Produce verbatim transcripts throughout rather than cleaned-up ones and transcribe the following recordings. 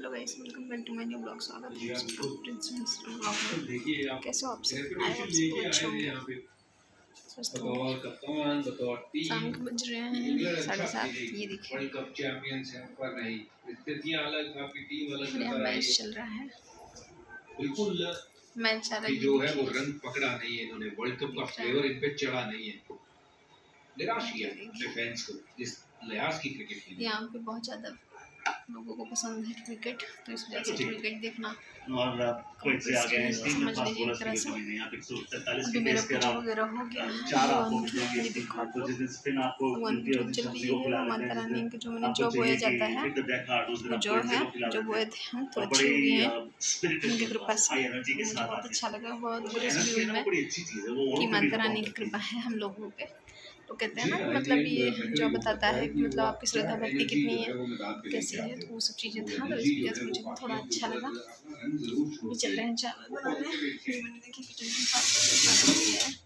Hello guys, welcome back to my new blog. स्वागत है आपका प्रिंसेस ब्लॉग में। कैसे हो आप सब? आई होप सब अच्छे होंगे, स्वस्थ होंगे। शाम के बज रहे हैं साढ़े सात। ये देखिए वर्ल्ड कप चैंपियंस हैं पर नहीं, स्थितियां अलग, आपकी टीम अलग नजर आ रही है। मैच चल रहा है, बिल्कुल मैच चल रहा है। जो है वो रंग पकड़ा नहीं है इन्होंने, वर्ल्ड कप का फ्लेवर इन पे चढ़ा नहीं है। निराश किया अपने फैंस को जिस लिहाज की क्रिकेट खेली। यहाँ पे बहुत ज़्यादा लोगों को पसंद है क्रिकेट, तो इस वजह से क्रिकेट देखना और कोई से आ गए हैं समझ लीजिए एक तरह से। अभी मेरा पूजा वगैरह हो गया है, ये देखो आपको वन चल रही है। माता रानी के जो मैंने जो बोया जाता है वो जो है जो बोए थे हम तो अच्छी हुई है उनकी कृपा से। मुझे बहुत अच्छा लगा, बहुत खुश हुई मैं कि माता रानी की कृपा है हम लोगों पे। तो कहते हैं ना, मतलब ये जो बताता है कि मतलब आपकी श्रद्धा भक्ति कितनी है, कैसी है, तो वो सब चीज़ें था। तो इस वजह से मुझे थोड़ा अच्छा लगा। अभी चल रहे हैं चावल बनाने। मैंने देखी किचन में साफ किया है,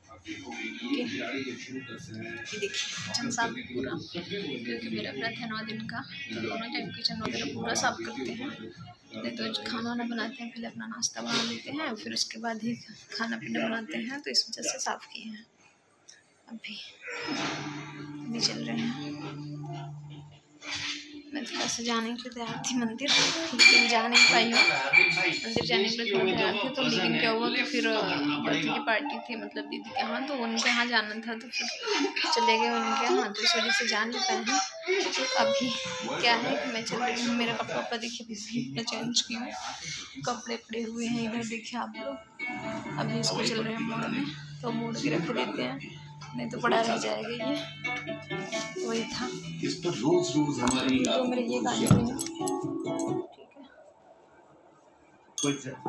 ये देखिए किचन साफ पूरा, क्योंकि मेरा व्रत है नौ दिन का, तो दोनों टाइम किचन वगैरह पूरा साफ करते हैं। नहीं तो खाना वाना बनाते हैं, पहले अपना नाश्ता बना लेते हैं, फिर उसके बाद ही खाना पीना बनाते हैं। तो इस वजह से साफ़ किए हैं। अभी अभी चल रहे हैं। मैं थोड़ा सा जाने के लिए तैयार थी मंदिर, लेकिन जा नहीं पाई हूँ। मंदिर जाने के लिए थोड़ा तैयार थे, तो लेकिन क्या हुआ कि फिर बर्थडे की पार्टी थी मतलब दीदी के यहाँ, तो उनके यहाँ जाना था, तो फिर चले गए उनके यहाँ, तो इस वजह से जा नहीं पाए हैं। तो अभी क्या है कि मैं चल रही हूँ। मेरा कपड़ा वपड़ा देखिए इतना चेंज की हूँ, कपड़े पड़े हुए हैं इधर देखिए आप लोग। अभी इसको चल रहे हैं मोड़ में, तो मोड़ के रख देते हैं, नहीं तो पड़ा रह जाएगा। ये वही था इस पर रोज रोज हमारी तो मेरे ये गाने हैं। ठीक है,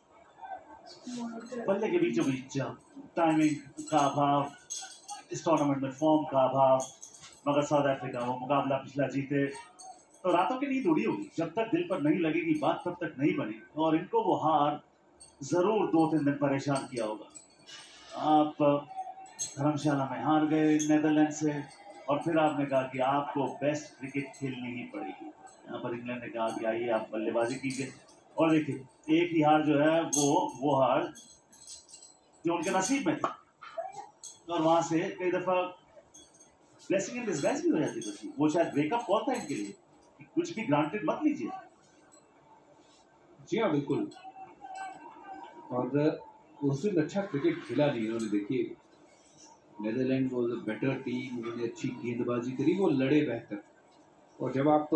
बल्ले के बीचों बीच टाइमिंग का अभाव, इस टूर्नामेंट में फॉर्म का अभाव, मगर साउथ अफ्रीका वो मुकाबला पिछला जीते तो रातों की नींद उड़ी होगी। जब तक दिल पर नहीं लगेगी बात तब तक नहीं बनी, और इनको वो हार जरूर दो तीन दिन परेशान किया होगा। आप धर्मशाला में हार गए नेदरलैंड से, और फिर आपने कहा कि आपको बेस्ट क्रिकेट खेलनी ही पड़ेगी। यहाँ पर इंग्लैंड ने कहा कि आइए आप बल्लेबाजी कीजिए, और देखिए एक ही हार जो है वो वो हार जो उनके नसीब में थी, और वहां से कई दफा ब्लेसिंग इन डिस्गाइज भी हो जाती थी। वो शायद ब्रेकअप कॉल था इनके लिए कि कुछ भी ग्रांटेड मत लीजिए। जी हाँ बिल्कुल, और उस दिन अच्छा क्रिकेट खेला नहीं इन्होंने। देखिए Netherland was a better team, उन्होंने अच्छी गेंदबाजी करी, वो लड़े बेहतर। और जब आप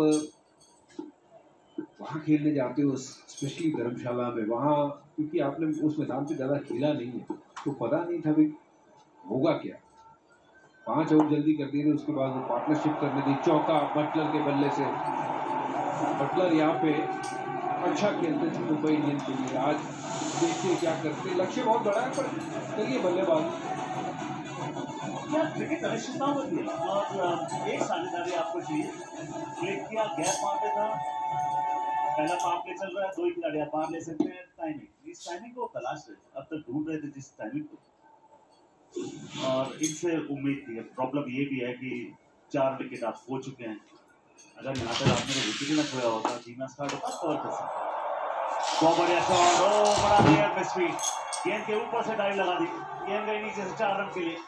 वहाँ खेलने जाते हो स्पेशली धर्मशाला में, वहाँ क्योंकि आपने उस मैदान पे ज़्यादा खेला नहीं है तो पता नहीं था भाई होगा क्या। पाँच ओवर जल्दी कर दिए थे, उसके बाद वो पार्टनरशिप करने दी, चौका बटलर के बल्ले से। बटलर यहाँ पे अच्छा खेलते थे मुंबई इंडियंस के लिए। आज देखिए क्या करते, लक्ष्य बहुत बड़ा है पर करिए बल्लेबाजी। क्रिकेट अनिश्चितता होती है, और एक साझेदारी आपको चाहिए। क्लिक किया, गैप वहाँ पे था, पहला पावर प्ले चल रहा है, दो ही खिलाड़ी पार ले सकते हैं। टाइमिंग, इस टाइमिंग को तलाश रहे, अब तक ढूंढ रहे थे जिस टाइमिंग को, और इनसे उम्मीद थी। प्रॉब्लम ये भी है कि चार विकेट आप खो चुके हैं। अगर यहाँ पर आपने विकेट न खोया होता, धीमा स्टार्ट होता, कवर कर सकते। बहुत बढ़िया शॉट, ओ बड़ा क्लियर मिस हुई, गेंद के ऊपर से डाइव लगा दी, गेंद गई नीचे से, चार रन के लिए।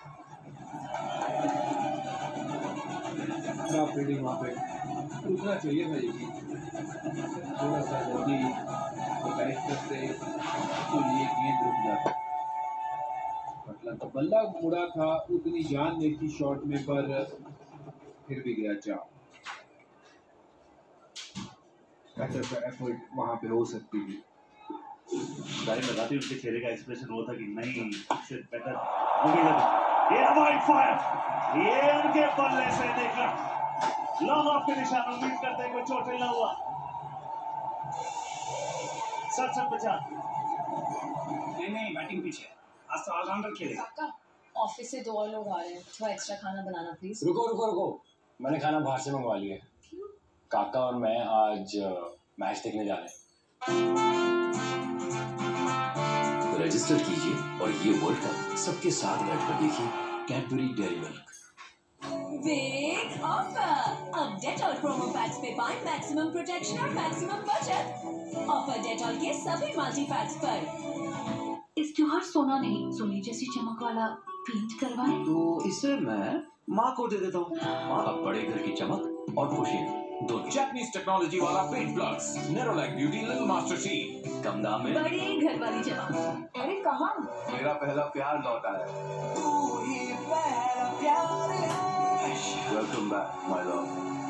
फील्डिंग वहाँ पे रुकना चाहिए था, ये थोड़ा सा जल्दी टाइट करते तो ये गेंद रुक जाता। मतलब तो बल्ला मुड़ा था, उतनी जान नहीं थी शॉट में, पर फिर भी गया चार। बेटर एफर्ट वहाँ पे हो सकती थी। गाड़ी लगाती उनके चेहरे का एक्सप्रेशन वो था कि नहीं, इससे बेटर उम्मीद। ये वाइड फायर, ये उनके बल्ले से देखा, लॉन्ग ऑफ के निशान, उम्मीद करते हैं कोई चोट ना हुआ। सच सच बचा नहीं नहीं, बैटिंग पीछे आज तो ऑलराउंडर खेलेगा। काका ऑफिस से दो और लोग आ रहे हैं, थोड़ा एक्स्ट्रा खाना बनाना प्लीज। रुको रुको रुको, मैंने खाना बाहर से मंगवा लिया है। काका और मैं आज मैच देखने जा रहे हैं। रजिस्टर कीजिए और ये वर्ल्ड कप सबके साथ बैठकर देखिए। Cadbury dairy milk. Big offer, अब डेटॉल प्रोमो पैक्स पे पाएं मैक्सिमम प्रोटेक्शन और मैक्सिमम बचत। ऑफर डेटॉल के सभी मल्टी पैक्स पर। इस त्योहार सोना नहीं, सोने जैसी चमक वाला पेंट करवाएं। तो इसे मैं माँ को दे देता हूँ। माँ अब बड़े घर की चमक और खुशी दोनों। जापानीज टेक्नोलॉजी वाला paint plus, Nerolac beauty little master सी, कम दाम में बड़े घर वाली चमक। अरे कहाँ? मेरा पहला प्यार लौटा है। तू ही पहला प्यार है। Welcome back my love.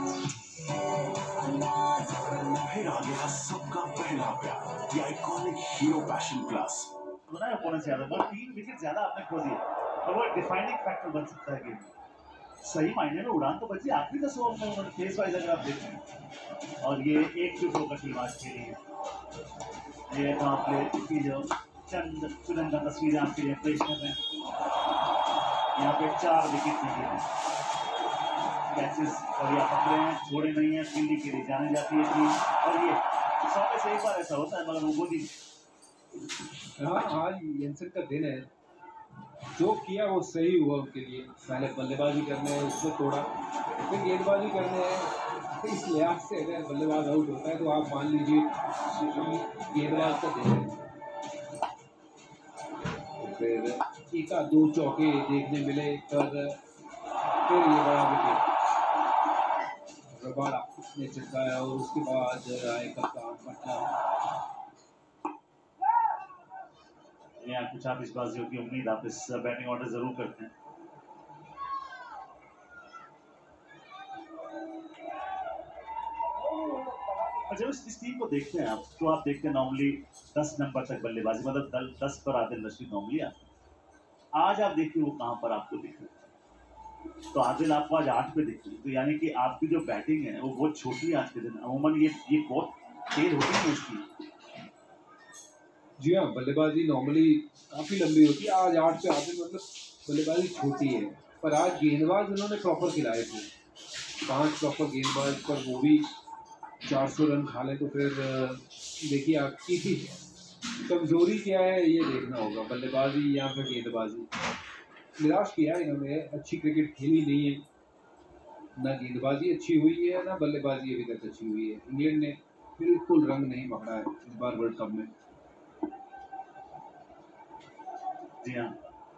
फिर आ गया सबका पहला प्यार, ये आइकॉनिक हीरो पैशन प्लस। उन्होंने ओपोनेंट ज्यादा, बस तीन विकेट ज्यादा आपने खो दिए और वो डिफाइनिंग फैक्टर बन सकता है गेम में। सही मायने में उड़ान तो बची आखिरी दस ओवर में उन्होंने फेस वाइज अगर आप देखें। और ये एक टू का टीम आज खेली है। ये वहाँ प्ले की जो चंद चुनिंदा तस्वीरें आपके लिए पेश कर रहे हैं। यहाँ पे चार विकेट निकले हैं, कैचेस और यहाँ पकड़े हैं, छोड़े नहीं हैं, फील्डिंग के लिए जाने जाती है टीम। और ये सौ में से एक बार ऐसा होता है, मगर वो नहीं। हाँ, आज येंसन का दिन है। जो किया वो सही हुआ उनके लिए। पहले बल्लेबाजी करने है, उसको तोड़ा, फिर गेंदबाजी करने है। इस लिहाज से अगर बल्लेबाज आउट होता है तो आप मान लीजिए गेंदबाज का दिन है। फिर एक आध दो चौके देखने मिले, पर फिर ये बड़ा विकेट रबाड़ा ने चटकाया और उसके बाद आए कप्तान पटना। यहाँ कुछ आप इस बाजियों की उम्मीद आप इस बैटिंग ऑर्डर जरूर करते हैं। जब इस, इस टीम को देखते हैं आप, तो आप देखते हैं नॉर्मली दस नंबर तक बल्लेबाजी, मतलब दस पर आदिल रशीद नॉर्मली आते हैं। आज आप देखिए वो कहाँ पर आपको दिख रहे हैं। तो आदिल आपको आज आठ पे दिख रही है, तो यानी कि आपकी जो बैटिंग है वो बहुत छोटी है आज के दिन। अमूमन ये ये बहुत तेज होती है उसकी। जी हाँ, बल्लेबाजी नॉर्मली काफ़ी लंबी होती है। आज आठ पे आते मतलब बल्लेबाजी छोटी है, पर आज गेंदबाज उन्होंने प्रॉपर खिलाए थे। पांच प्रॉपर गेंदबाज पर वो भी चार सौ रन खा ले, तो फिर देखिए आपकी कमज़ोरी क्या है ये देखना होगा, बल्लेबाजी या फिर गेंदबाजी। निराश किया है इन्होंने, अच्छी क्रिकेट खेली नहीं है, ना गेंदबाजी अच्छी हुई है ना बल्लेबाजी अभी तक अच्छी हुई है। इंग्लैंड ने बिल्कुल रंग नहीं पकड़ा है इस बार वर्ल्ड कप में। जी हाँ,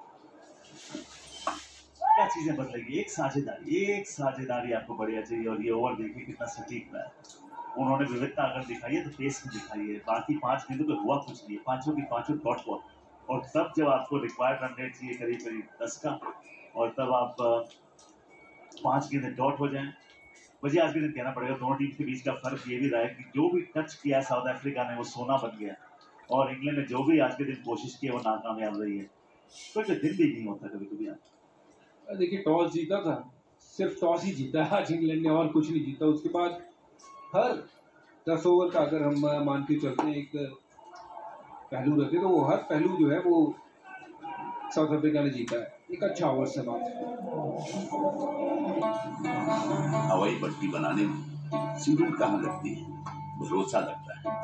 क्या चीजें बदलेगी? एक साझेदारी, एक साझेदारी आपको बढ़िया चाहिए। और ये ओवर देखिए कितना सटीक रहा है। उन्होंने विविधता अगर दिखाई है तो पेस में दिखाई है। बाकी पांच गेंदों पे हुआ कुछ नहीं है, पांचों की पांचों डॉट बॉल। और तब जब आपको रिक्वायर्ड रन रेट चाहिए करीब करीब दस का, और तब आप पांच गेंदे डॉट हो जाएं। मुझे आज के दिन कहना पड़ेगा दोनों टीम के बीच का फर्क ये भी रहा है कि जो भी टच किया साउथ अफ्रीका ने वो सोना बन गया, और इंग्लैंड ने जो भी आज के दिन कोशिश की वो नाकामयाब रही है। तो दिन भी नहीं होता कभी कभी। आप देखिए, टॉस जीता था, सिर्फ टॉस ही जीता आज इंग्लैंड ने, और कुछ नहीं जीता। उसके बाद हर दस ओवर का अगर हम मान के चलते हैं एक पहलू रखे, तो वो हर पहलू जो है वो साउथ अफ्रीका ने जीता है। एक अच्छा ओवर से बात। हवाई पट्टी बनाने में सीमेंट कहाँ लगती है, भरोसा लगता है।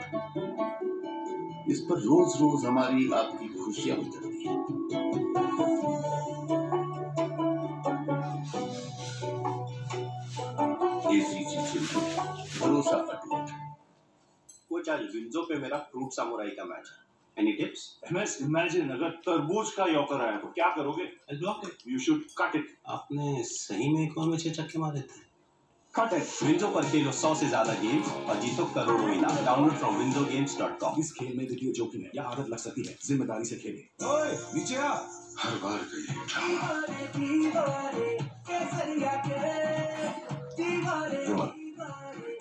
इस पर रोज रोज हमारी आपकी खुशियां उतरती हैं। भरोसा का टूट। कोच, आज विंडो पे मेरा फ्रूट सामुराई का मैच है। Any tips? इमेजिन अगर तरबूज का यॉर्कर आया तो क्या करोगे? Block it. You should cut it. आपने सही में एक ओवर में छह छक्के मारे थे। Cut it. विंडो पर खेलो सौ से ज्यादा गेम्स और जीतो करोड़ों इनाम। Download from window games dot com. इस खेल में वित्तीय जोखिम है या आदत लग सकती है, जिम्मेदारी से खेलें। ओए नीचे आ। हर बार का ये